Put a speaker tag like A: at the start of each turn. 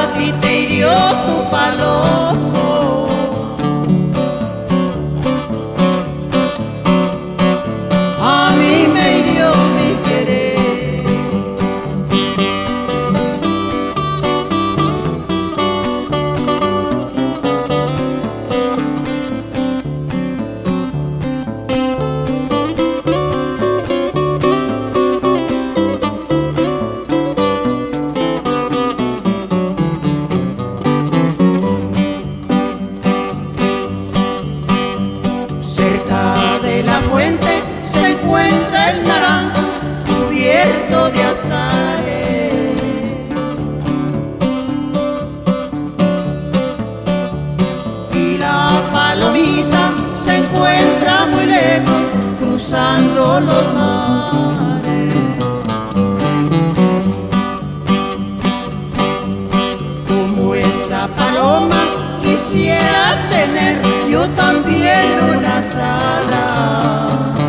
A: a ti te hirió tu palomo. A mí me hirió mi querer. Cerca de la fuente se encuentra el naranjo cubierto de azares. Y la palomita se encuentra muy lejos cruzando los mares. Como esa paloma quisiera tener yo también unas alas.